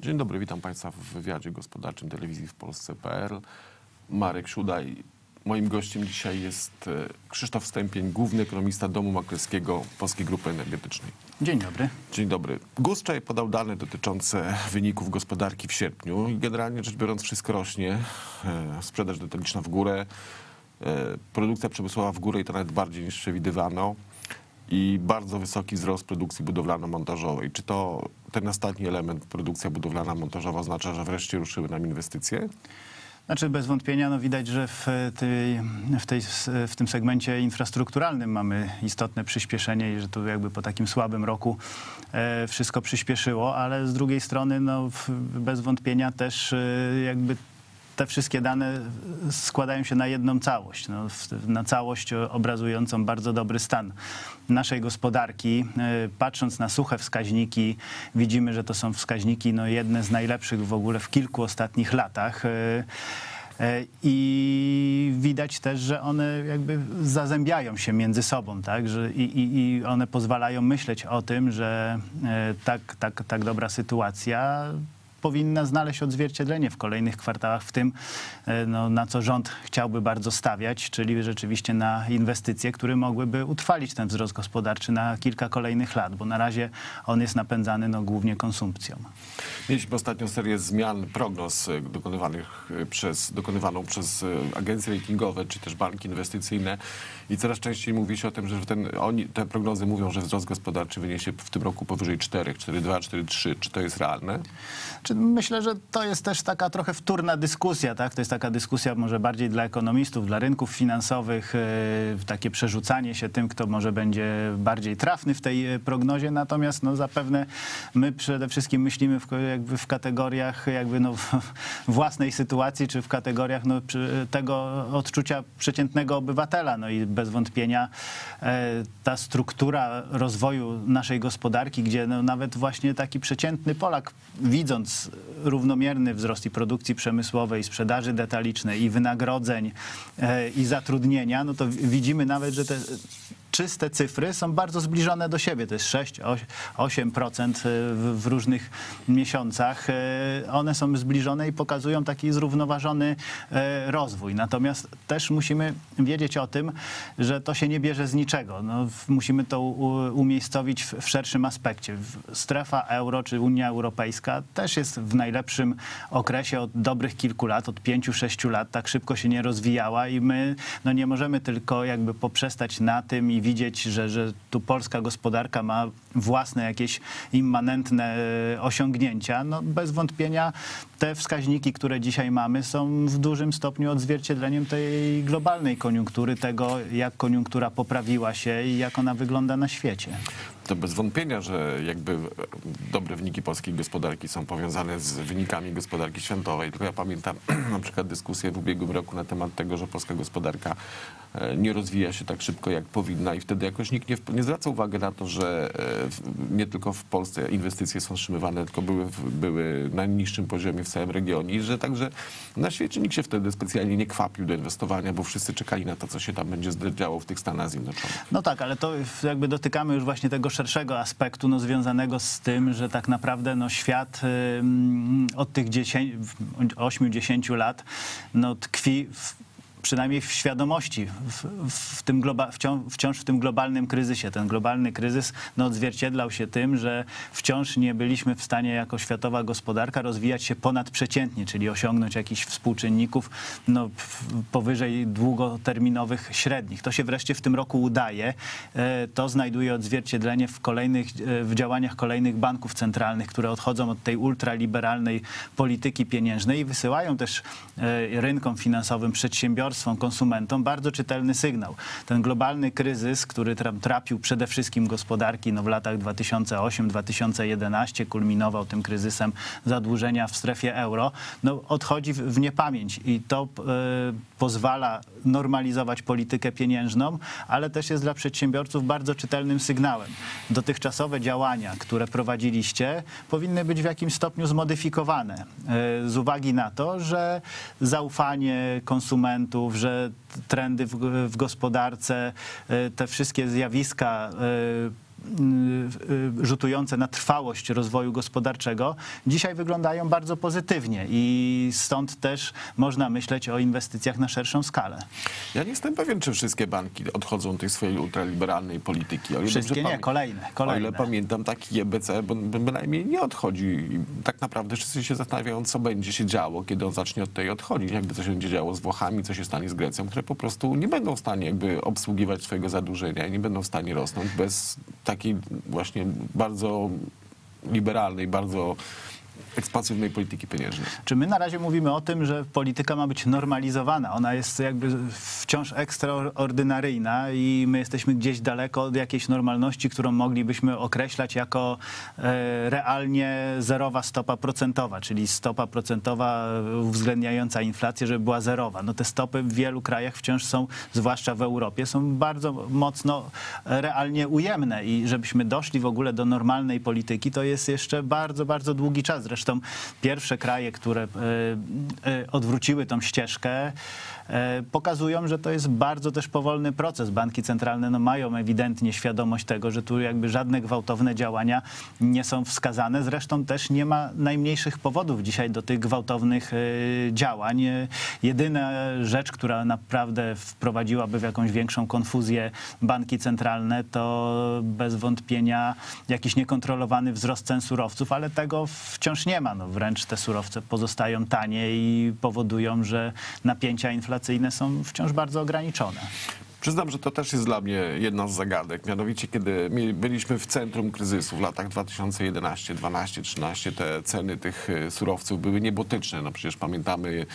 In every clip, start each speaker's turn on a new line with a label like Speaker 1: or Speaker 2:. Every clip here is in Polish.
Speaker 1: Dzień dobry, witam Państwa w wywiadzie gospodarczym telewizji w Polsce.pl. Marek Siudaj. Moim gościem dzisiaj jest Krzysztof Stępień, główny ekonomista Domu Maklerskiego Polskiej Grupy Energetycznej.
Speaker 2: Dzień dobry.
Speaker 1: Dzień dobry. GUS wczoraj podał dane dotyczące wyników gospodarki w sierpniu i generalnie rzecz biorąc wszystko rośnie. Sprzedaż detaliczna w górę, produkcja przemysłowa w górę i to nawet bardziej niż przewidywano. I bardzo wysoki wzrost produkcji budowlano-montażowej. Czy to ten ostatni element, produkcja budowlana montażowa, oznacza, że wreszcie ruszyły nam inwestycje?
Speaker 2: Znaczy bez wątpienia widać, że w tym segmencie infrastrukturalnym mamy istotne przyspieszenie i że tu jakby po takim słabym roku wszystko przyspieszyło, ale z drugiej strony bez wątpienia też jakby te wszystkie dane składają się na jedną całość, na całość obrazującą bardzo dobry stan naszej gospodarki. Patrząc na suche wskaźniki, widzimy, że to są wskaźniki jedne z najlepszych w ogóle w kilku ostatnich latach. I widać też, że one jakby zazębiają się między sobą, tak? I one pozwalają myśleć o tym, że tak dobra sytuacja powinna znaleźć odzwierciedlenie w kolejnych kwartałach w tym, na co rząd chciałby bardzo stawiać, czyli rzeczywiście na inwestycje, które mogłyby utrwalić ten wzrost gospodarczy na kilka kolejnych lat, bo na razie on jest napędzany głównie konsumpcją.
Speaker 1: Mieliśmy ostatnią serię zmian prognoz dokonywaną przez agencje ratingowe czy też banki inwestycyjne i coraz częściej mówi się o tym, że te prognozy mówią, że wzrost gospodarczy wyniesie w tym roku powyżej 4, 4,2, 4,3. Czy to jest realne?
Speaker 2: Myślę, że to jest też taka trochę wtórna dyskusja, tak? To jest taka dyskusja może bardziej dla ekonomistów, dla rynków finansowych, takie przerzucanie się tym, kto może będzie bardziej trafny w tej prognozie, natomiast zapewne my przede wszystkim myślimy w kategoriach własnej sytuacji, czy w kategoriach tego odczucia przeciętnego obywatela. I bez wątpienia ta struktura rozwoju naszej gospodarki, gdzie nawet właśnie taki przeciętny Polak, widząc równomierny wzrost i produkcji przemysłowej, i sprzedaży detalicznej, i wynagrodzeń, i zatrudnienia, to widzimy nawet, że te czyste cyfry są bardzo zbliżone do siebie. To jest 6-8% w różnych miesiącach. One są zbliżone i pokazują taki zrównoważony rozwój. Natomiast też musimy wiedzieć o tym, że to się nie bierze z niczego. Musimy to umiejscowić w szerszym aspekcie. Strefa euro czy Unia Europejska też jest w najlepszym okresie od dobrych kilku lat, od 5-6 lat. Tak szybko się nie rozwijała i my nie możemy tylko jakby poprzestać na tym i widzieć, że tu polska gospodarka ma własne jakieś immanentne osiągnięcia. Bez wątpienia te wskaźniki, które dzisiaj mamy, są w dużym stopniu odzwierciedleniem tej globalnej koniunktury, tego jak koniunktura poprawiła się i jak ona wygląda na świecie.
Speaker 1: To bez wątpienia, że jakby dobre wyniki polskiej gospodarki są powiązane z wynikami gospodarki światowej. Tylko ja pamiętam na przykład dyskusję w ubiegłym roku na temat tego, że polska gospodarka nie rozwija się tak szybko, jak powinna i wtedy jakoś nikt nie zwraca uwagi na to, że nie tylko w Polsce inwestycje są wstrzymywane, tylko były na najniższym poziomie w całym regionie i że także na świecie nikt się wtedy specjalnie nie kwapił do inwestowania, bo wszyscy czekali na to, co się tam będzie działo w tych Stanach Zjednoczonych.
Speaker 2: Tak, ale to jakby dotykamy już właśnie tego szerszego aspektu związanego z tym, że tak naprawdę świat od tych 8-10 lat tkwi przynajmniej w świadomości, wciąż w tym globalnym kryzysie. Ten globalny kryzys odzwierciedlał się tym, że wciąż nie byliśmy w stanie jako światowa gospodarka rozwijać się ponadprzeciętnie, czyli osiągnąć jakichś współczynników powyżej długoterminowych średnich. To się wreszcie w tym roku udaje. To znajduje odzwierciedlenie w działaniach kolejnych banków centralnych, które odchodzą od tej ultraliberalnej polityki pieniężnej i wysyłają też rynkom finansowym, przedsiębiorstwom, konsumentom bardzo czytelny sygnał. Ten globalny kryzys, który trapił przede wszystkim gospodarki w latach 2008-2011, kulminował tym kryzysem zadłużenia w strefie euro, odchodzi w niepamięć i to pozwala normalizować politykę pieniężną, ale też jest dla przedsiębiorców bardzo czytelnym sygnałem. Dotychczasowe działania, które prowadziliście, powinny być w jakimś stopniu zmodyfikowane z uwagi na to, że zaufanie konsumentów, że trendy w gospodarce, te wszystkie zjawiska rzutujące na trwałość rozwoju gospodarczego, dzisiaj wyglądają bardzo pozytywnie i stąd też można myśleć o inwestycjach na szerszą skalę.
Speaker 1: Ja nie jestem pewien, czy wszystkie banki odchodzą od tej swojej ultraliberalnej polityki.
Speaker 2: Wszystkie nie, kolejne.
Speaker 1: O ile pamiętam, taki EBC bynajmniej nie odchodzi. I tak naprawdę wszyscy się zastanawiają, co będzie się działo, kiedy on zacznie od tej odchodzić. Jakby co się będzie działo z Włochami, co się stanie z Grecją, które po prostu nie będą w stanie jakby obsługiwać swojego zadłużenia i nie będą w stanie rosnąć bez takiej właśnie bardzo liberalnej, bardzo ekspansywnej polityki pieniężnej.
Speaker 2: Czy my na razie mówimy o tym, że polityka ma być normalizowana? Ona jest jakby wciąż ekstraordynaryjna i my jesteśmy gdzieś daleko od jakiejś normalności, którą moglibyśmy określać jako realnie zerowa stopa procentowa, czyli stopa procentowa uwzględniająca inflację, żeby była zerowa. No te stopy w wielu krajach wciąż są, zwłaszcza w Europie, są bardzo mocno realnie ujemne i żebyśmy doszli w ogóle do normalnej polityki, to jest jeszcze bardzo, bardzo długi czas. Zresztą pierwsze kraje, które odwróciły tą ścieżkę, pokazują, że to jest bardzo też powolny proces. Banki centralne no, mają ewidentnie świadomość tego, że tu jakby żadne gwałtowne działania nie są wskazane. Zresztą też nie ma najmniejszych powodów dzisiaj do tych gwałtownych działań. Jedyna rzecz, która naprawdę wprowadziłaby w jakąś większą konfuzję banki centralne, to bez wątpienia jakiś niekontrolowany wzrost cen surowców, ale tego wciąż nie ma. No, wręcz te surowce pozostają tanie i powodują, że napięcia inflacyjne są wciąż bardzo ograniczone.
Speaker 1: Przyznam, że to też jest dla mnie jedna z zagadek. Mianowicie, kiedy byliśmy w centrum kryzysu w latach 2011, 12, 13, te ceny tych surowców były niebotyczne. No przecież pamiętamy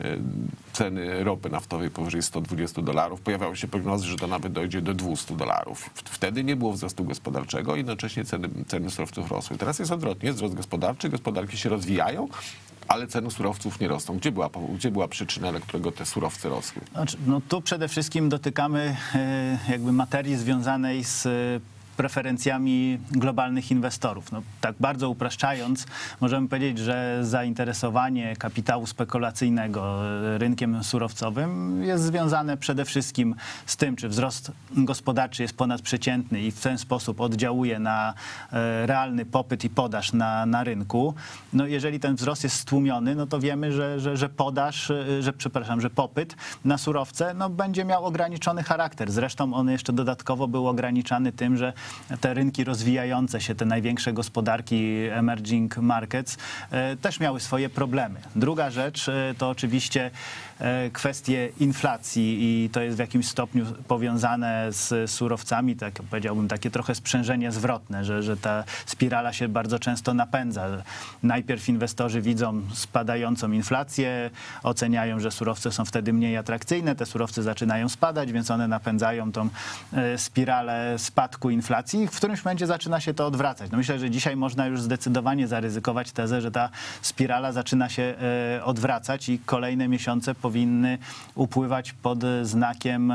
Speaker 1: ceny ropy naftowej powyżej $120. Pojawiały się prognozy, że to nawet dojdzie do $200. Wtedy nie było wzrostu gospodarczego, jednocześnie ceny surowców rosły. Teraz jest odwrotnie, wzrost gospodarczy, gospodarki się rozwijają, ale ceny surowców nie rosną. Gdzie była przyczyna, dla którego te surowce rosły?
Speaker 2: No, tu przede wszystkim dotykamy jakby materii związanej z preferencjami globalnych inwestorów. No, tak bardzo upraszczając, możemy powiedzieć, że zainteresowanie kapitału spekulacyjnego rynkiem surowcowym jest związane przede wszystkim z tym, czy wzrost gospodarczy jest ponadprzeciętny i w ten sposób oddziałuje na realny popyt i podaż na rynku. No, jeżeli ten wzrost jest stłumiony, no to wiemy, że popyt na surowce no, będzie miał ograniczony charakter. Zresztą on jeszcze dodatkowo był ograniczany tym, że te rynki rozwijające się, te największe gospodarki, emerging markets, też miały swoje problemy. Druga rzecz to oczywiście kwestie inflacji i to jest w jakimś stopniu powiązane z surowcami, tak powiedziałbym, takie trochę sprzężenie zwrotne, że ta spirala się bardzo często napędza. Najpierw inwestorzy widzą spadającą inflację, oceniają, że surowce są wtedy mniej atrakcyjne, te surowce zaczynają spadać, więc one napędzają tą spiralę spadku inflacji. W którymś momencie zaczyna się to odwracać. No myślę, że dzisiaj można już zdecydowanie zaryzykować tezę, że ta spirala zaczyna się odwracać i kolejne miesiące powinny upływać pod znakiem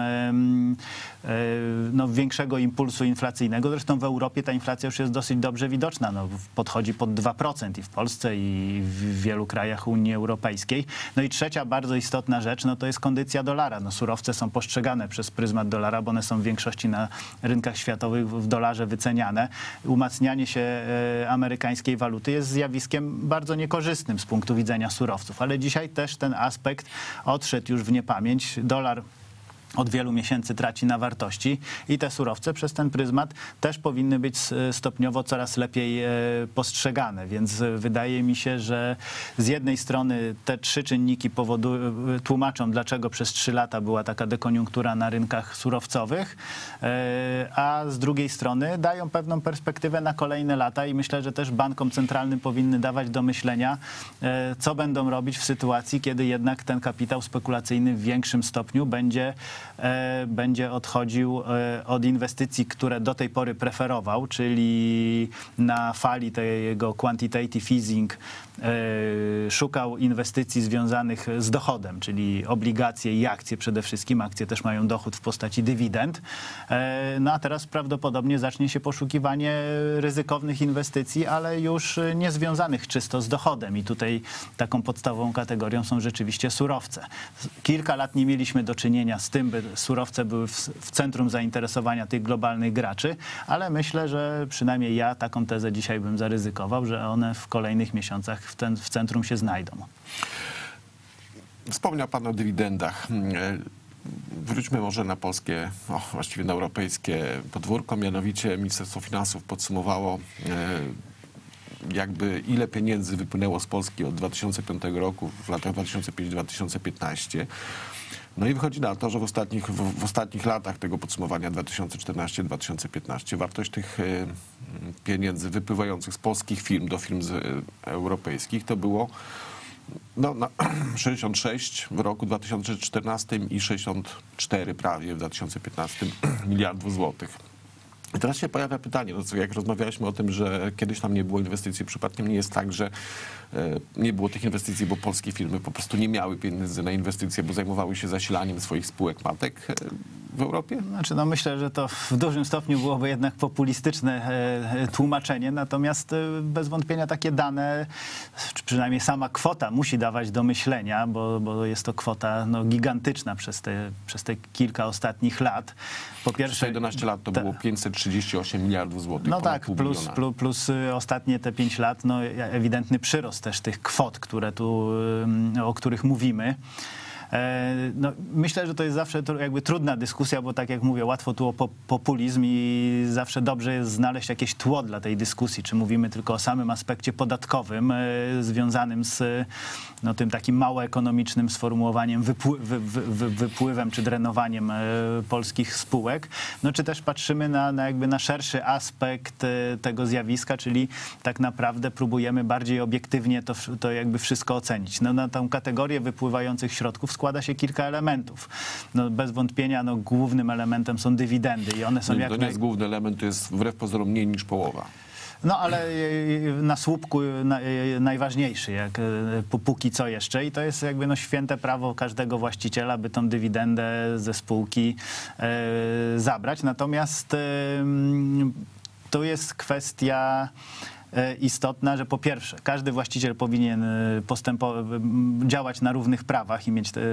Speaker 2: no, większego impulsu inflacyjnego. Zresztą w Europie ta inflacja już jest dosyć dobrze widoczna. No, podchodzi pod 2% i w Polsce, i w wielu krajach Unii Europejskiej. No i trzecia bardzo istotna rzecz, no to jest kondycja dolara. No, surowce są postrzegane przez pryzmat dolara, bo one są w większości na rynkach światowych w dolarze wyceniane. Umacnianie się amerykańskiej waluty jest zjawiskiem bardzo niekorzystnym z punktu widzenia surowców, ale dzisiaj też ten aspekt odszedł już w niepamięć. Dolar od wielu miesięcy traci na wartości i te surowce przez ten pryzmat też powinny być stopniowo coraz lepiej postrzegane, więc wydaje mi się, że z jednej strony te trzy czynniki tłumaczą, dlaczego przez 3 lata była taka dekoniunktura na rynkach surowcowych, a z drugiej strony dają pewną perspektywę na kolejne lata i myślę, że też bankom centralnym powinny dawać do myślenia, co będą robić w sytuacji, kiedy jednak ten kapitał spekulacyjny w większym stopniu będzie odchodził od inwestycji, które do tej pory preferował, czyli na fali tego quantitative easing szukał inwestycji związanych z dochodem, czyli obligacje i akcje przede wszystkim. Akcje też mają dochód w postaci dywidend. No a teraz prawdopodobnie zacznie się poszukiwanie ryzykownych inwestycji, ale już nie związanych czysto z dochodem. I tutaj taką podstawową kategorią są rzeczywiście surowce. Kilka lat nie mieliśmy do czynienia z tym żeby surowce były w centrum zainteresowania tych globalnych graczy, ale myślę, że przynajmniej ja taką tezę dzisiaj bym zaryzykował, że one w kolejnych miesiącach w centrum się znajdą.
Speaker 1: Wspomniał pan o dywidendach. Wróćmy może na polskie, właściwie na europejskie podwórko, mianowicie Ministerstwo Finansów podsumowało jakby ile pieniędzy wypłynęło z Polski od 2005 roku, w latach 2005-2015. No i wychodzi na to, że w ostatnich latach tego podsumowania 2014-2015 wartość tych pieniędzy wypływających z polskich firm do firm europejskich to było 66 w roku 2014 i 64 prawie w 2015 miliardów złotych. I teraz się pojawia pytanie, no co, jak rozmawialiśmy o tym, że kiedyś tam nie było inwestycji, przypadkiem nie jest tak, że nie było tych inwestycji, bo polskie firmy po prostu nie miały pieniędzy na inwestycje, bo zajmowały się zasilaniem swoich spółek matek w Europie?
Speaker 2: Znaczy, no myślę, że to w dużym stopniu byłoby jednak populistyczne tłumaczenie, natomiast bez wątpienia takie dane, czy przynajmniej sama kwota musi dawać do myślenia, bo jest to kwota gigantyczna przez te kilka ostatnich lat. Po pierwsze,
Speaker 1: 11 lat to było 538 miliardów złotych.
Speaker 2: No tak, plus ostatnie te 5 lat, ewidentny przyrost też tych kwot, o których mówimy. No, myślę, że to jest zawsze jakby trudna dyskusja, bo tak jak mówię, łatwo tu o populizm i zawsze dobrze jest znaleźć jakieś tło dla tej dyskusji. Czy mówimy tylko o samym aspekcie podatkowym związanym z tym takim mało ekonomicznym sformułowaniem wypływem czy drenowaniem polskich spółek, czy też patrzymy na szerszy aspekt tego zjawiska, czyli tak naprawdę próbujemy bardziej obiektywnie to jakby wszystko ocenić. Na tą kategorię wypływających środków składa się kilka elementów. Bez wątpienia głównym elementem są dywidendy i one są
Speaker 1: to nie jest główny element, to jest wbrew pozorom mniej niż połowa.
Speaker 2: Ale na słupku najważniejszy, póki co jeszcze, i to jest jakby święte prawo każdego właściciela, by tą dywidendę ze spółki zabrać. Natomiast to jest kwestia istotna, że po pierwsze, każdy właściciel powinien działać na równych prawach i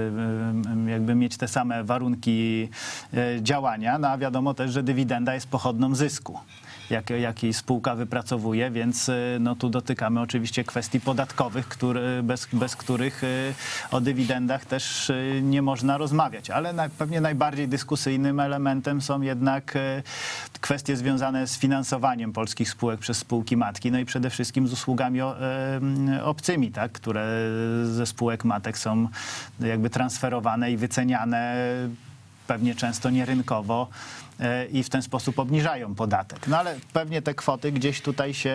Speaker 2: mieć te same warunki działania, a wiadomo też, że dywidenda jest pochodną zysku, jaki spółka wypracowuje, więc tu dotykamy oczywiście kwestii podatkowych, bez których o dywidendach też nie można rozmawiać. Ale pewnie najbardziej dyskusyjnym elementem są jednak kwestie związane z finansowaniem polskich spółek przez spółki matki, i przede wszystkim z usługami obcymi, tak, które ze spółek matek są jakby transferowane i wyceniane pewnie często nierynkowo i w ten sposób obniżają podatek. Ale pewnie te kwoty gdzieś tutaj się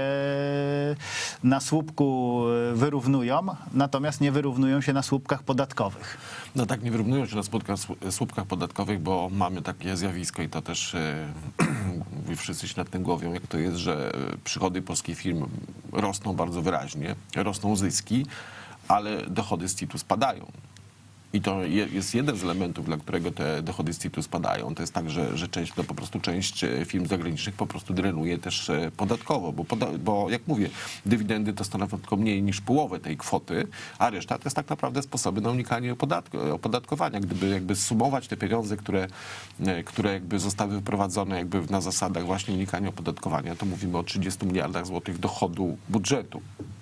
Speaker 2: na słupku wyrównują, natomiast nie wyrównują się na słupkach podatkowych.
Speaker 1: No tak, nie wyrównują się na słupkach podatkowych, bo mamy takie zjawisko i to też wszyscy się nad tym głowią, jak to jest, że przychody polskich firm rosną bardzo wyraźnie, rosną zyski, ale dochody z CIT-u spadają. I to jest jeden z elementów, dla którego te dochody z CIT-u spadają. To jest tak, że część firm zagranicznych po prostu drenuje też podatkowo, bo jak mówię, dywidendy to stanowią tylko mniej niż połowę tej kwoty, a reszta to jest tak naprawdę sposoby na unikanie opodatkowania. Gdyby jakby sumować te pieniądze, które jakby zostały wyprowadzone jakby na zasadach właśnie unikania opodatkowania, to mówimy o 30 miliardach złotych dochodu budżetu.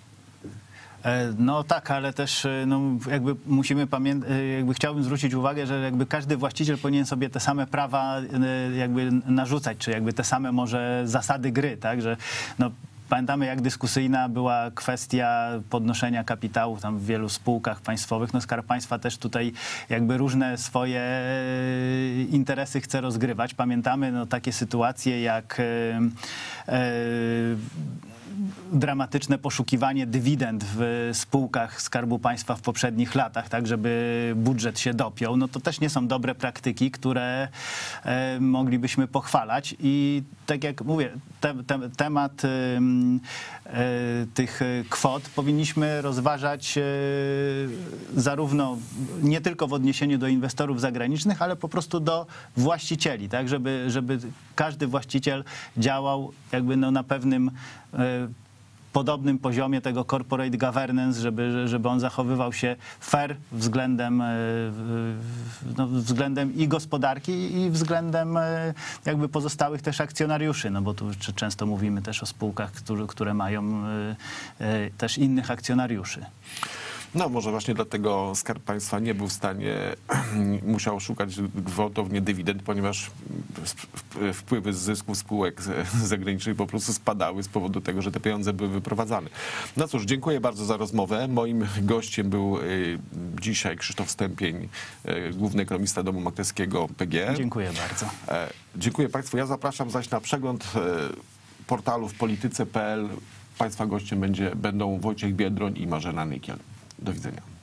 Speaker 2: No tak, ale też jakby musimy pamiętać, chciałbym zwrócić uwagę, że jakby każdy właściciel powinien sobie te same prawa jakby narzucać, czy jakby te same może zasady gry, tak, że pamiętamy, jak dyskusyjna była kwestia podnoszenia kapitału tam w wielu spółkach państwowych. Skarb Państwa też tutaj jakby różne swoje interesy chce rozgrywać. Pamiętamy takie sytuacje jak dramatyczne poszukiwanie dywidend w spółkach Skarbu Państwa w poprzednich latach, tak żeby budżet się dopiął. To też nie są dobre praktyki, które moglibyśmy pochwalać i tak jak mówię, temat tych kwot powinniśmy rozważać zarówno nie tylko w odniesieniu do inwestorów zagranicznych, ale po prostu do właścicieli, tak, żeby każdy właściciel działał jakby na pewnym podobnym poziomie tego corporate governance, żeby on zachowywał się fair względem, no, względem i gospodarki, i względem jakby pozostałych też akcjonariuszy, no bo tu często mówimy też o spółkach, które mają też innych akcjonariuszy.
Speaker 1: No może właśnie dlatego Skarb Państwa nie był w stanie, musiał szukać gwałtownie dywidend, ponieważ wpływy z zysków spółek zagranicznych po prostu spadały z powodu tego, że te pieniądze były wyprowadzane. No cóż, dziękuję bardzo za rozmowę. Moim gościem był dzisiaj Krzysztof Stępień, główny ekonomista Domu Maklerskiego PGE.
Speaker 2: Dziękuję bardzo.
Speaker 1: Dziękuję Państwu. Ja zapraszam zaś na przegląd portalów polityce.pl. Państwa gościem będą Wojciech Biedroń i Marzena Nykiel. Do widzenia.